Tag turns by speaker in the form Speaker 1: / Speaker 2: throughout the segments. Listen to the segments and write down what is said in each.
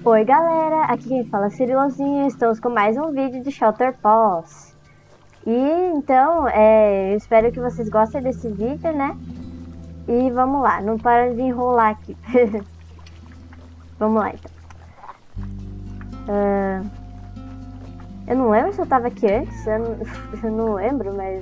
Speaker 1: Oi galera, aqui quem fala é Cirilozinha, estamos com mais um vídeo de Shelter Paws. E então, eu espero que vocês gostem desse vídeo, né? E vamos lá, não para de enrolar aqui. Vamos lá então. Eu não lembro se eu tava aqui antes, eu não lembro, mas...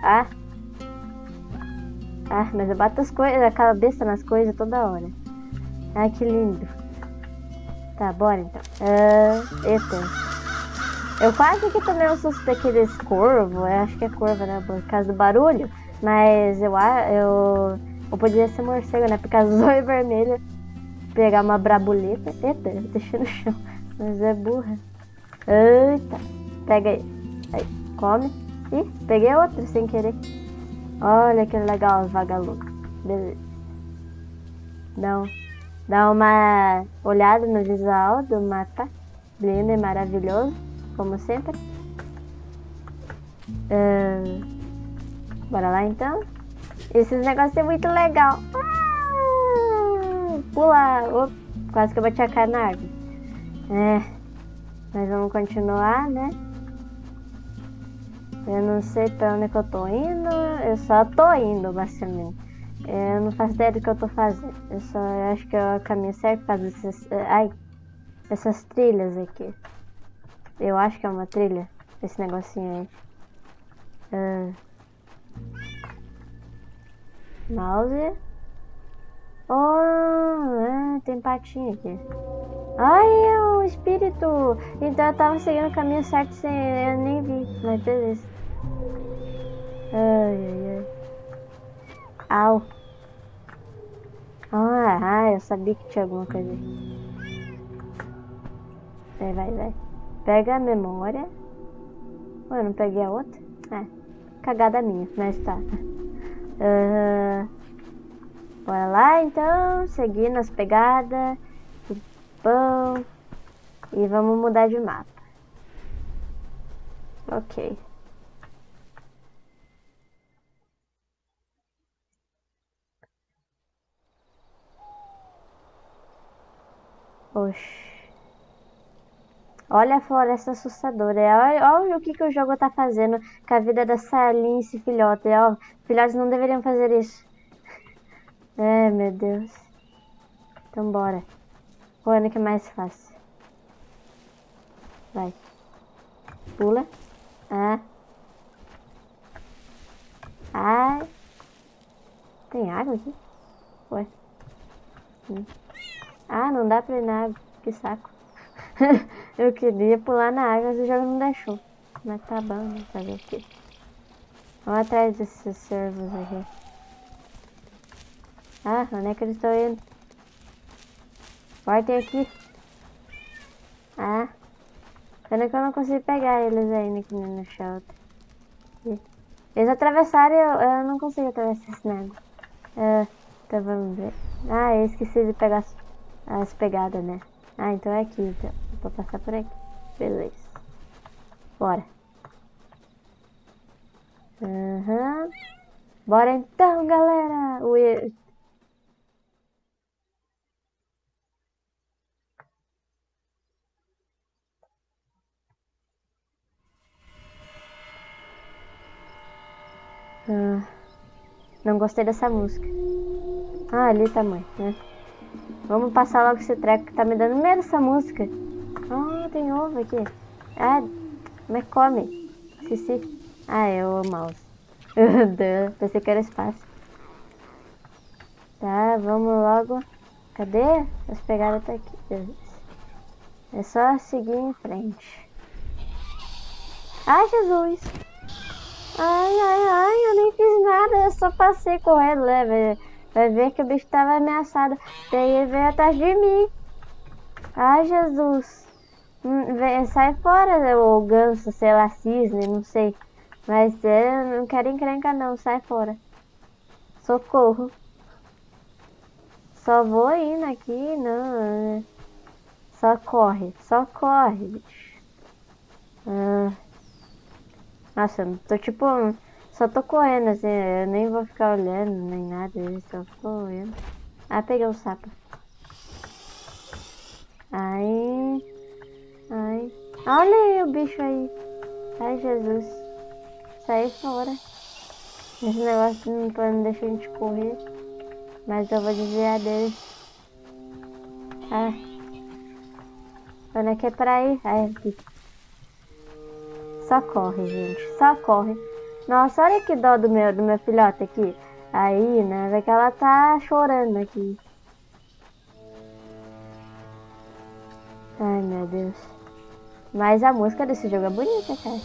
Speaker 1: mas eu bato a cabeça nas coisas toda hora. Ai, que lindo. Tá, bora então. Eita. Eu quase que tomei um susto daqueles corvos, eu acho que é corvo, né, por causa do barulho, mas eu podia ser morcego, né, por causa dos olhos vermelhos, pegar uma brabuleta, eita, eu deixei no chão, mas é burra. Eita, pega aí, come, ih, peguei outro sem querer, olha que legal, vagalume, beleza, dá uma olhada no visual do mapa, lindo e maravilhoso. Como sempre. Bora lá então. Esses negócios é muito legal. Pula! Quase que eu bati a cara na árvore. Mas vamos continuar, né? Eu não sei pra onde que eu tô indo. Eu só tô indo, basicamente. Eu não faço ideia do que eu tô fazendo. Eu só acho que é o caminho certo por causa dessas trilhas aqui. Eu acho que é uma trilha, esse negocinho aí. Mouse. Oh, tem patinha aqui. Ai, é um espírito! Então eu tava seguindo o caminho certo sem eu nem vi, mas beleza. Ai. Au. Eu sabia que tinha alguma coisa aí. Vai. Pega a memória. Eu não peguei a outra? Cagada minha, mas tá. Bora lá então, seguindo as pegadas. Bom. E vamos mudar de mapa. Ok. Oxi. Olha a floresta assustadora. Olha o que o jogo tá fazendo com a vida dessa lince filhote. Filhotes não deveriam fazer isso. Meu Deus. Então bora. O ano que é mais fácil. Vai. Pula. Ai. Tem água aqui? Ué. Não dá pra ir na água. Que saco. Eu queria pular na água, mas o jogo não deixou. Mas tá bom, né? Fazer o quê? Vamos atrás desses servos aqui. Onde é que eles estão indo? Voltem aqui. Pena que eu não consigo pegar eles ainda aqui no shelter. Eles atravessaram e eu não consigo atravessar esse negócio. Então vamos ver. Eu esqueci de pegar as pegadas, né? Então é aqui, então. Vou passar por aqui. Beleza. Bora. Bora então, galera! Não gostei dessa música. Ali tá, mãe, né? Vamos passar logo esse treco que tá me dando medo essa música. Tem ovo aqui. Mas come. Esqueci. É o mouse. Pensei que era espaço. Tá, vamos logo. Cadê? As pegadas tá aqui. É só seguir em frente. Ai, Jesus! Eu nem fiz nada, eu só passei correndo, né? Vai ver que o bicho tava ameaçado. Daí ele veio atrás de mim. Ai, Jesus! Sai fora, o ganso, sei lá, cisne, não sei. Mas eu não quero encrenca não, sai fora. Socorro. Só vou indo aqui, não. Só corre, bicho. Nossa, eu tô tipo... Só tô correndo assim, eu nem vou ficar olhando, nem nada, eu só tô correndo. Peguei o sapo. Ai. Ai. Olha aí o bicho aí. Ai, Jesus. Sai fora. Esse negócio não deixa a gente correr. Mas eu vou desviar dele. Ah. Onde é que é pra ir? Ah, é aqui. Só corre, gente. Só corre. Nossa, olha que dó do meu filhote aqui. Aí, né? Vê que ela tá chorando aqui. Ai, meu Deus. Mas a música desse jogo é bonita, cara.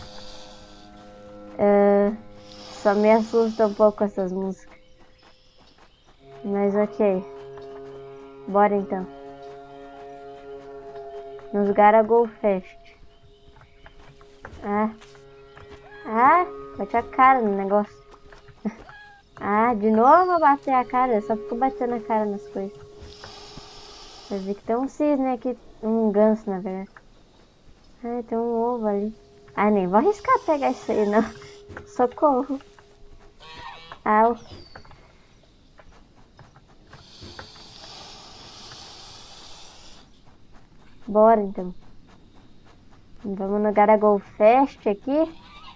Speaker 1: Só me assusta um pouco essas músicas. Mas ok. Bora então. Nos Garagool Fest. Bate a cara no negócio. De novo eu bater a cara. Eu só fico batendo a cara nas coisas. Eu vi que tem um cisne aqui. Um ganso, na verdade. Tem um ovo ali. Nem vou arriscar pegar isso aí, não. Socorro. Au. Bora, então. Vamos no Garagool Fest aqui.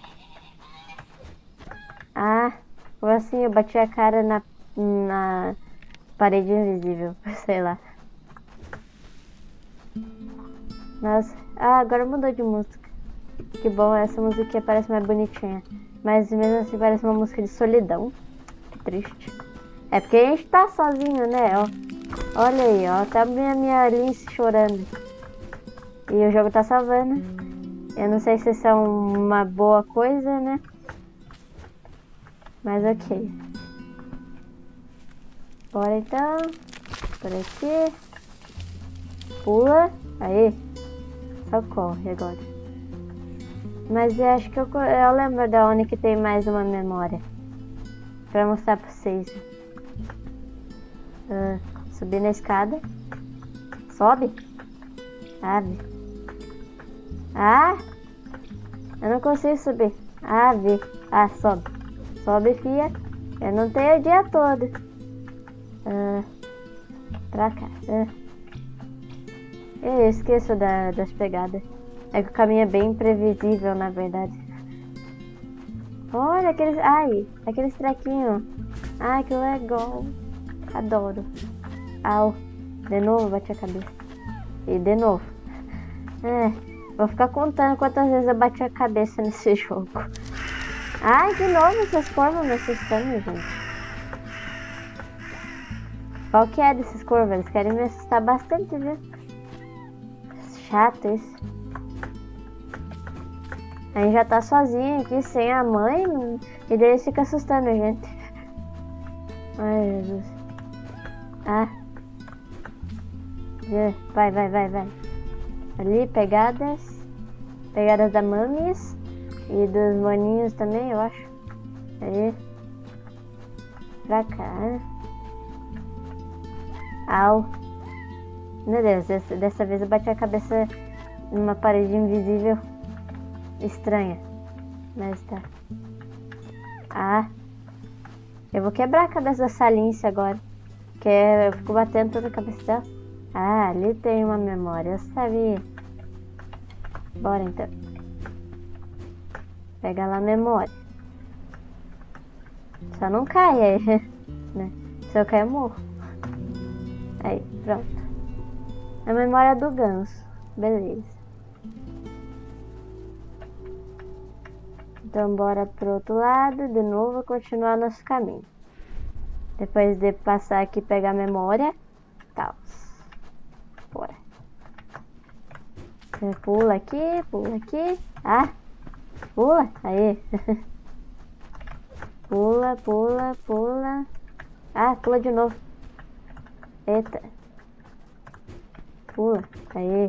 Speaker 1: Como assim? Eu bati a cara na parede invisível. Sei lá. Nossa. Agora mudou de música. Que bom, essa musiquinha parece mais bonitinha. Mas mesmo assim parece uma música de solidão. Que triste. É porque a gente tá sozinho, né? Olha aí, ó. Tá minha Lince chorando. E o jogo tá salvando. Eu não sei se isso é uma boa coisa, né? Mas ok. Bora então. Por aqui. Pula. Aí. Só corre agora. Mas eu acho que eu lembro da onde que tem mais uma memória. Pra mostrar pra vocês. Subir na escada. Sobe. Abre. Eu não consigo subir. Abre. Sobe. Sobe, fia. Eu não tenho o dia todo. Pra cá. Eu esqueço das pegadas. É que o caminho é bem imprevisível, na verdade. Olha aqueles trequinhos. Que legal. Adoro. Au. De novo, bati a cabeça. E de novo. Vou ficar contando quantas vezes eu bati a cabeça nesse jogo. De novo essas corvas me assustando, gente. Qual que é desses corvos? Eles querem me assustar bastante, viu? Chato isso. A gente já tá sozinho aqui, sem a mãe. E daí eles ficam assustando a gente. Ai, Jesus. Vai. Ali, pegadas. Pegadas da mamies. E dos maninhos também, eu acho. Aí. Pra cá. Au. Meu Deus, dessa vez eu bati a cabeça numa parede invisível. Estranha. Mas tá. Eu vou quebrar a cabeça da Salice agora. Que eu fico batendo toda a cabeça dela. Ali tem uma memória, eu sabia. Bora então. Pega lá a memória. Só não cai aí, né? Se eu cair eu morro. Aí, pronto. A memória do ganso. Beleza. Então bora pro outro lado. De novo continuar nosso caminho. Depois de passar aqui e pegar a memória. Tal. Bora. Pula aqui, pula aqui. Pula, aí. Pula. Pula de novo. Eita. Pula, aí.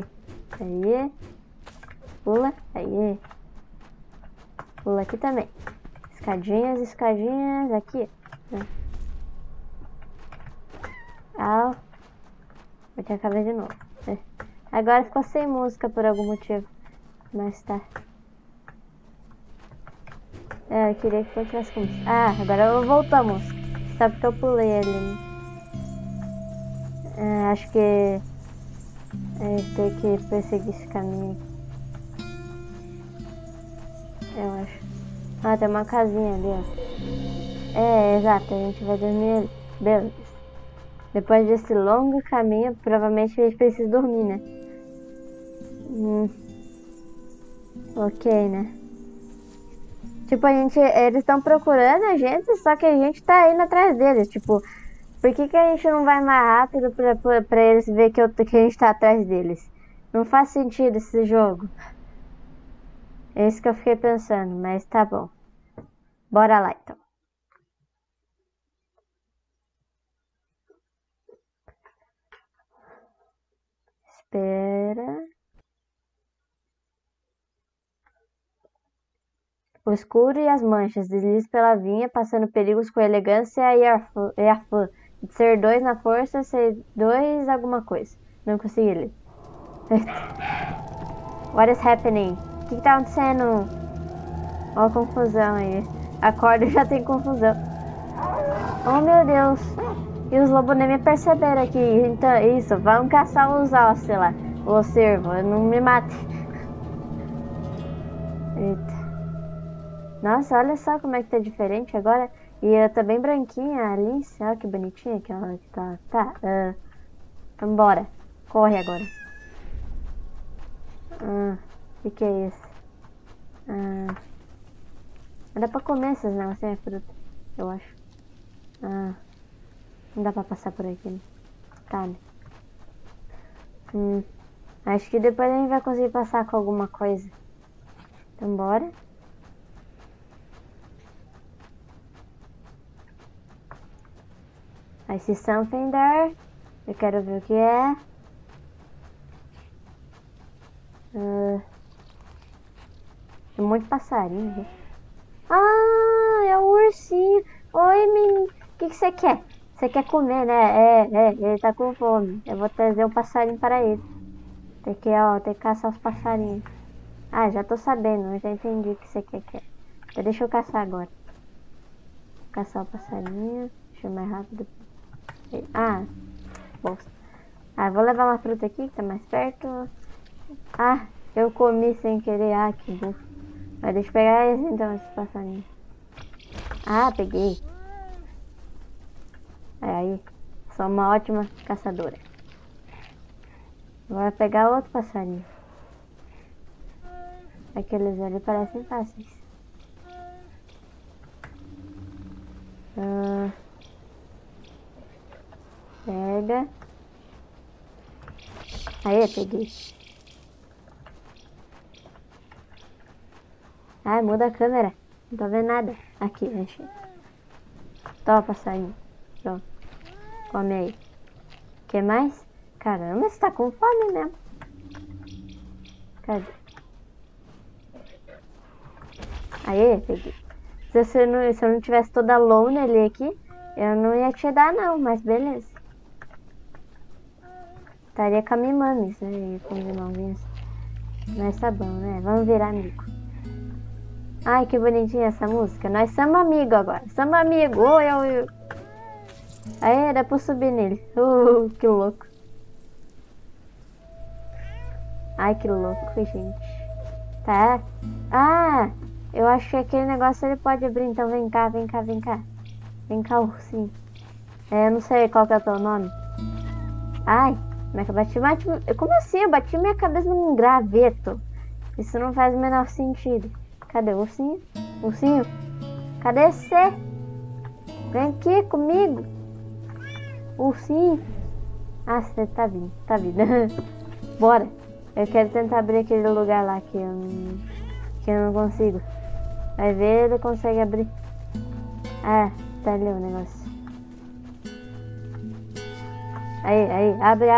Speaker 1: Pula, aí. Pula aqui também. Escadinhas, aqui. Vou te acabar de novo. Agora ficou sem música por algum motivo. Mas tá. Eu queria que continuasse com música. Agora eu volto a música. Só porque eu pulei ali. Acho que É, tem que perseguir esse caminho aqui. Eu acho. Ah, tem uma casinha ali, ó. É, exato, a gente vai dormir ali. Beleza. Depois desse longo caminho, provavelmente a gente precisa dormir, né? Ok, né? Tipo, eles estão procurando a gente, só que a gente tá indo atrás deles. Tipo, por que que a gente não vai mais rápido pra eles ver que a gente tá atrás deles? Não faz sentido esse jogo. É isso que eu fiquei pensando, mas tá bom. Bora lá, então. Espera. O escuro e as manchas, deslize pela vinha, passando perigos com elegância e afã. De ser dois na força, ser dois alguma coisa. Não consegui ler. What is happening? O que tá acontecendo? Ó a confusão aí. A corda já tem confusão. Oh meu Deus. E os lobos nem me perceberam aqui. Então, isso, vamos caçar os ossos lá. O cervo, não me mate. Eita. Nossa, olha só como é que tá diferente agora. E ela tá bem branquinha, a Alice. Olha que bonitinha que ela tá. Tá, vambora. Corre agora. Que é isso? Dá pra comer esses negocinhos, fruta. Eu acho. Não dá pra passar por aqui, né? Tá, né? Acho que depois a gente vai conseguir passar com alguma coisa. Então bora. I see something there. Eu quero ver o que é. Tem um monte de passarinho aqui. Ah, é o ursinho. Oi, menino. O que você quer? Você quer comer, né? Ele tá com fome. Eu vou trazer um passarinho para ele. Tem que caçar os passarinhos. Ah, já tô sabendo. Eu já entendi o que você quer. Então deixa eu caçar agora. Caçar o passarinho. Deixa eu ir mais rápido. Ah, bosta. Vou levar uma fruta aqui que tá mais perto. Ah, eu comi sem querer. Ah, que bufo. Mas deixa eu pegar esse então, esse passarinho. Ah, peguei. Aí, sou uma ótima caçadora. Agora pegar outro passarinho. Aqueles ali parecem fáceis. Pega. Aí, peguei. Ai, muda a câmera. Não tô vendo nada. Aqui, achei. Toma, passarinho. Pronto. Come aí. Que mais? Caramba, você tá com fome mesmo. Cadê? Aí, peguei. Se eu não tivesse toda alone ali aqui, eu não ia te dar não, mas beleza. Estaria com a minha mames, né? Com os irmãozinhos. Mas tá bom, né? Vamos virar amigo. Ai, que bonitinha essa música. Nós somos amigos agora. Somos amigos. Oi. Aí, dá pra subir nele. Que louco. Ai, que louco, gente. Tá. Ah, eu acho que aquele negócio ele pode abrir. Então vem cá. Vem cá, ursinho. Eu não sei qual que é o teu nome. Ai, como é que eu bati? Como assim? Eu bati minha cabeça num graveto. Isso não faz o menor sentido. Cadê o ursinho? Ursinho? Cadê você? Vem aqui comigo. Ursinho. Ah, você tá vindo. Bora. Eu quero tentar abrir aquele lugar lá que eu não consigo. Vai ver, ele consegue abrir. Ah, tá ali o negócio. Aí, abre.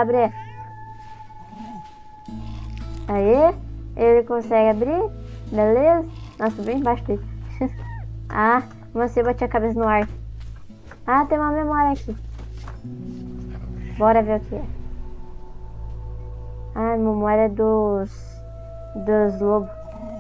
Speaker 1: Aí, ele consegue abrir. Beleza? Nossa, bem embaixo dele. Você bateu a cabeça no ar. Tem uma memória aqui. Bora ver o que é. Memória dos lobos.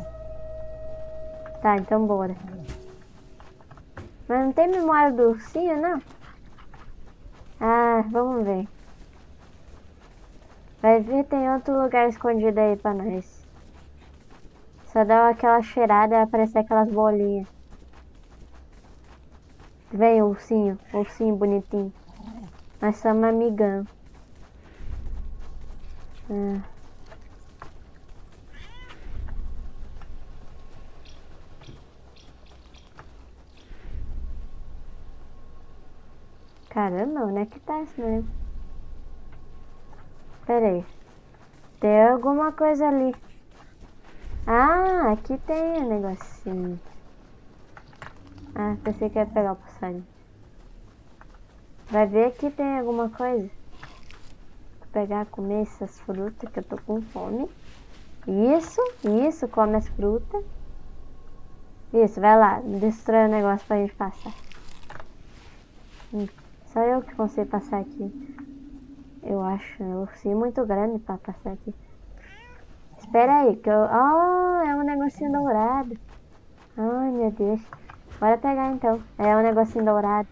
Speaker 1: Tá, então bora. Mas não tem memória do ursinho, não? Vamos ver. Vai ver, tem outro lugar escondido aí pra nós. Só dá aquela cheirada e aparecer aquelas bolinhas. Vem, ursinho. Ursinho bonitinho. Nós somos amigão. Caramba, onde é que tá esse negócio? Pera aí. Tem alguma coisa ali. Ah, aqui tem um negocinho. Ah, pensei que ia pegar o passarinho. Vai ver que tem alguma coisa. Vou pegar, comer essas frutas que eu tô com fome. Isso, come as frutas. Isso, vai lá, destrói o negócio pra gente passar. Só eu que consigo passar aqui. Eu acho, eu ursinho muito grande pra passar aqui. Espera aí, que eu... Oh, é um negocinho dourado. Ai, meu Deus. Bora pegar então. É um negocinho dourado.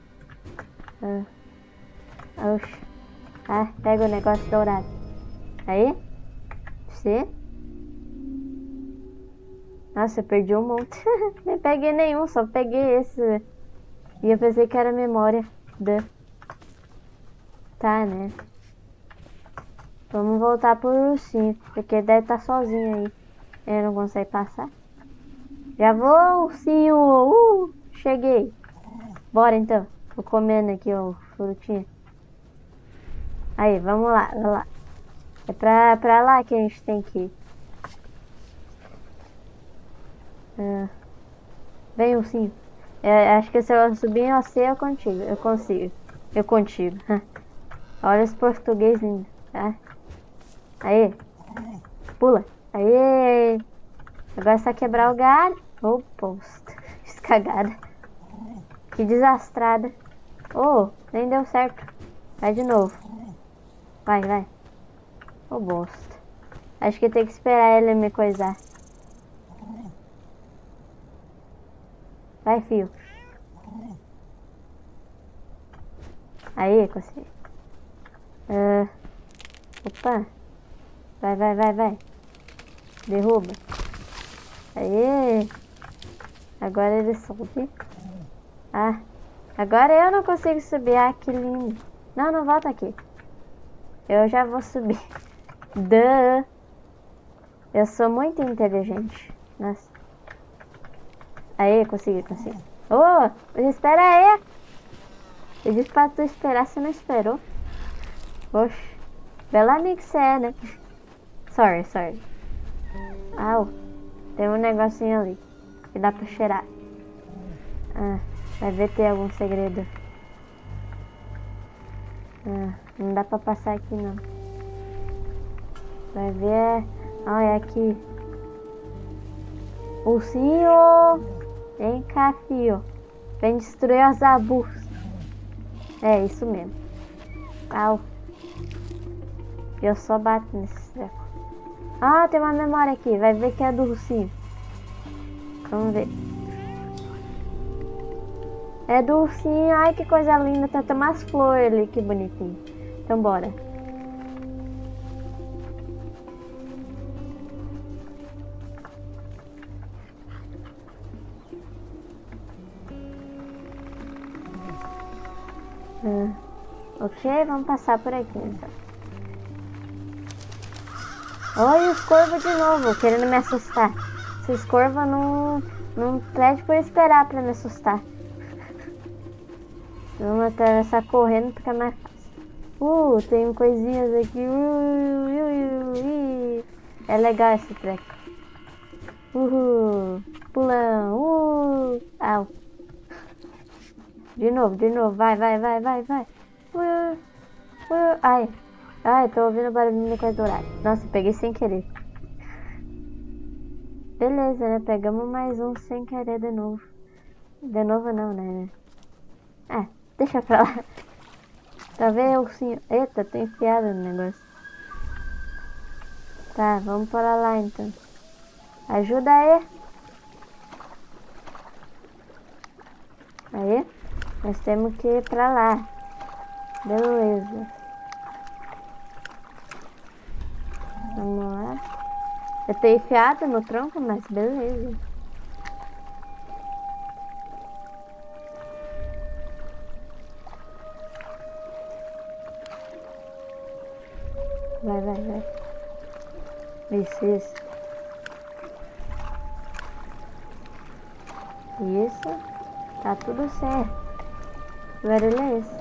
Speaker 1: Oxe. Ah, pega o negócio dourado. Aí. Você. Nossa, eu perdi um monte. Nem peguei nenhum, só peguei esse. E eu pensei que era memória. Tá, né? Vamos voltar pro ursinho, porque ele deve estar sozinho aí. Ele não consegue passar. Já vou, ursinho! Cheguei. Bora então. Tô comendo aqui, ó, frutinha. Aí, vamos lá, vamos lá. É pra lá que a gente tem que ir. Vem, ursinho. Acho que se eu subir em você, eu contigo. Eu consigo. Eu contigo. Olha os português lindo. Tá? Aí. Pula. Aí. Agora é só quebrar o galho. Oh, posto. Fiz cagada. Que desastrada. Oh, nem deu certo. Vai de novo. Vai, vai. Oh, bosta. Acho que tem que esperar ele me coisar. Vai, fio. Aí, consegui. Opa. Vai, vai, vai, vai. Derruba. Aí. Agora ele sobe. Ah. Agora eu não consigo subir. Ah, que lindo. Não, não volta aqui. Eu já vou subir. Eu sou muito inteligente. Nossa. Aí, consegui, consegui. Oh, espera aí. Eu disse pra tu esperar, você não esperou. Oxe. Belo amigo que você é, né? Sorry, sorry. Au. Tem um negocinho ali. Que dá pra cheirar. Ah, vai ver ter algum segredo. Ah, não dá pra passar aqui não. Vai ver. Ah, é aqui. Ursinho! Vem cá, fio. Vem destruir os zabus. É, isso mesmo. Au. Eu só bato nesse treco. Ah, tem uma memória aqui. Vai ver que é do ursinho. Vamos ver. É do ursinho. Ai, que coisa linda. Tem até umas flores ali. Que bonitinho. Então, bora. Ok, vamos passar por aqui então. Olha os corvos de novo, querendo me assustar. Esses corvos não pede por esperar pra me assustar. Vamos atravessar correndo porque é mais fácil. Tem coisinhas aqui. É legal esse treco. Pulão. Au. De novo. Vai. Ai, tô ouvindo barulhinho da coisa dourada. Nossa, peguei sem querer. Beleza, né? Pegamos mais um sem querer de novo. De novo não, né? Ah, deixa pra lá. Tá vendo, ursinho? Eita, tô enfiado no negócio. Tá, vamos para lá então. Ajuda aí. Aí, nós temos que ir pra lá. Beleza. Eu tô enfiado no tronco, mas beleza. Vai, vai, vai. Isso. Isso. Tá tudo certo. Agora ele é esse.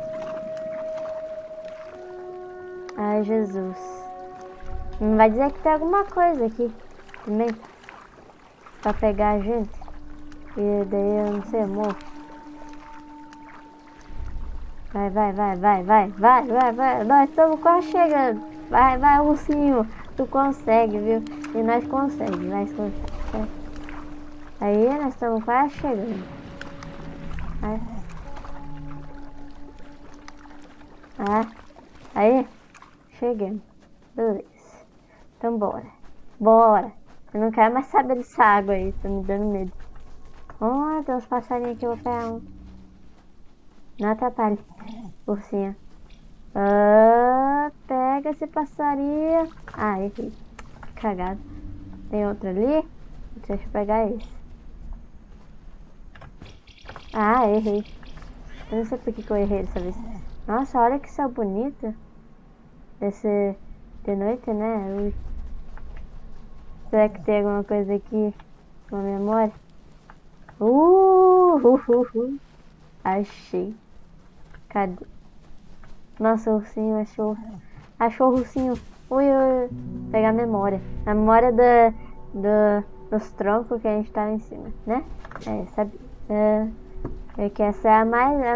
Speaker 1: Ai, Jesus. Não vai dizer que tem alguma coisa aqui também pra pegar a gente. E daí eu não sei, morro. Vai. Nós estamos quase chegando. Vai, ursinho. Tu consegue, viu? E nós conseguimos. Aí, nós estamos quase chegando. Vai. Aí, chegamos. Beleza. Então, bora. Eu não quero mais saber dessa água aí. Tá me dando medo. Oh, tem uns passarinhos aqui. Eu vou pegar um. Não atrapalhe, ursinha. Pega esse passarinho. Errei. Cagado. Tem outro ali? Deixa eu pegar esse. Errei. Eu não sei por que eu errei dessa vez. Nossa, olha que céu bonito. Esse de noite, né? Ui. Será que tem alguma coisa aqui? Uma memória? Achei. Cadê? Nossa, o ursinho achou o ursinho. Ui. Pegar a memória. A memória dos troncos que a gente tava em cima, né? Sabe? É que essa é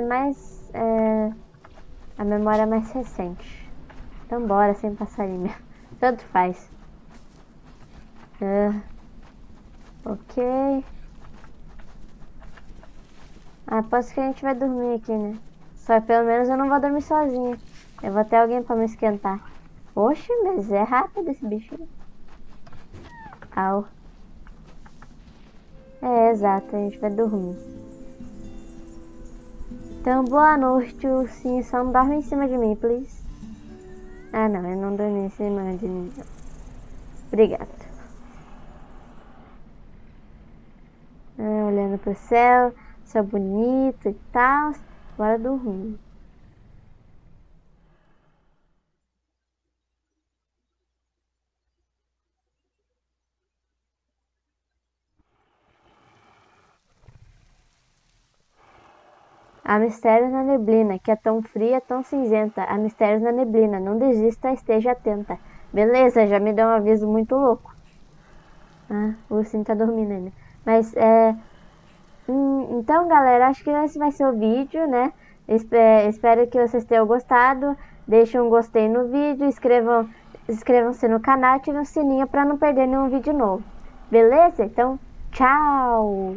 Speaker 1: a memória mais recente. Então bora, sem passarinho mesmo. Tanto faz. Ok. Aposto que a gente vai dormir aqui, né? Só que pelo menos eu não vou dormir sozinha. Eu vou ter alguém pra me esquentar. Oxe, mas é rápido esse bichinho. Au. Exato, a gente vai dormir. Então, boa noite, ursinho. Só não dorme em cima de mim, please. Não, eu não dormi em cima de mim. Obrigado. Olhando pro céu, céu bonito e tal. Bora dormir. Há mistérios na neblina, que é tão fria, tão cinzenta. Há mistérios na neblina, não desista, esteja atenta. Beleza, já me deu um aviso muito louco. O ursinho tá dormindo ainda. Mas, então, galera, acho que esse vai ser o vídeo, né? Espero que vocês tenham gostado. Deixem um gostei no vídeo, inscrevam-se no canal e ativem o sininho para não perder nenhum vídeo novo. Beleza? Então, tchau!